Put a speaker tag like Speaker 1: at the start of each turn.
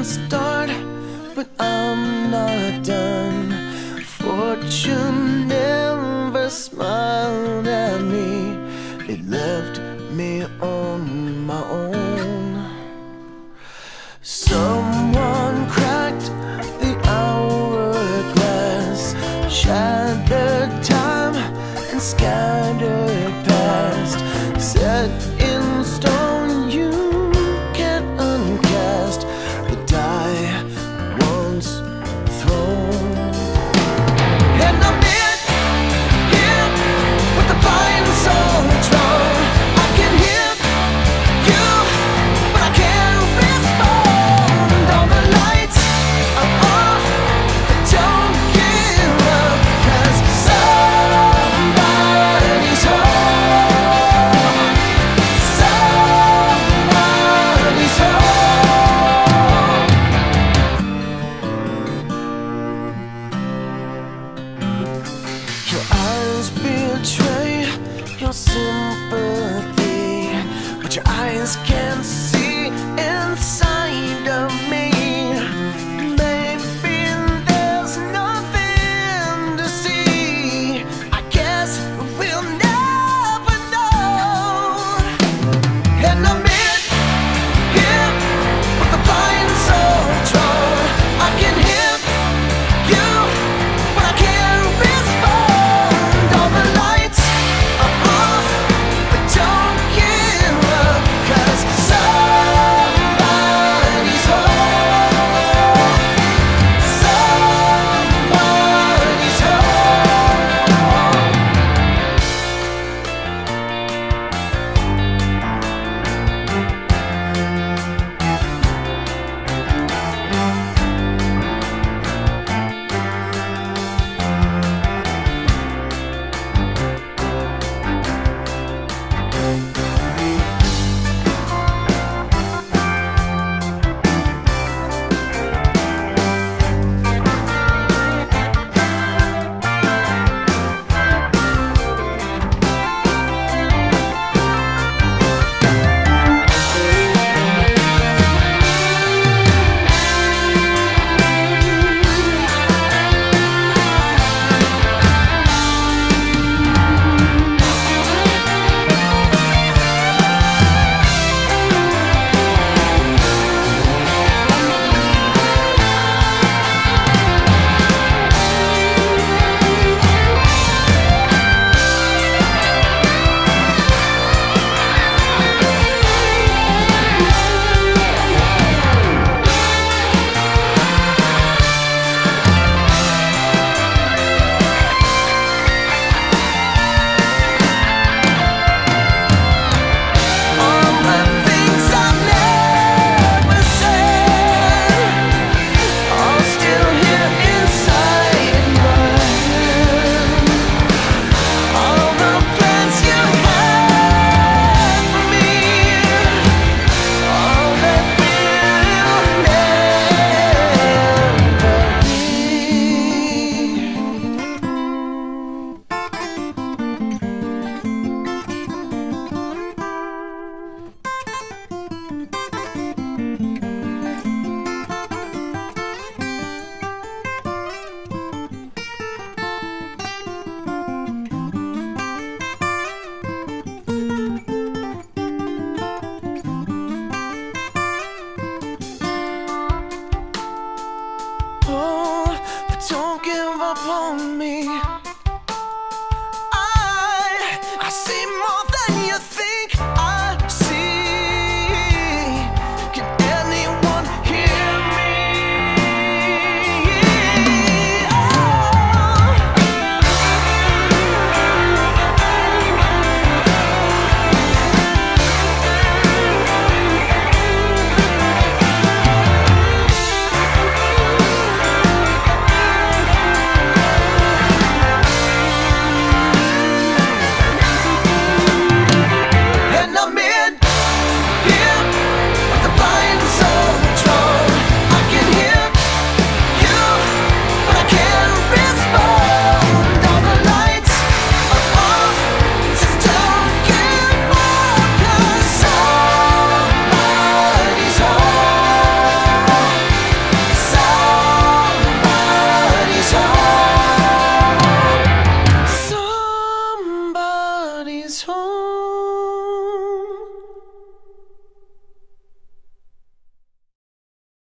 Speaker 1: start, but I'm not done. Fortune never smiled at me. It left me on my own. Someone cracked the hourglass, shattered time and scattered past. Set in stone, you can't uncast the die once thrown. And I'm here with the pine so strong. I can hear you, but I can't respond. All the lights are off, but don't give up, 'cause somebody's home. Somebody's home. Your eyes betray your sympathy, but your eyes can't see inside of me. Maybe there's nothing to see. I guess we'll never know. And I'm here with the pine so strong. I can hear you, but I can't respond. All the lights are off, but don't give up, 'cause somebody's home. Somebody's home. Oh, but don't give up on me.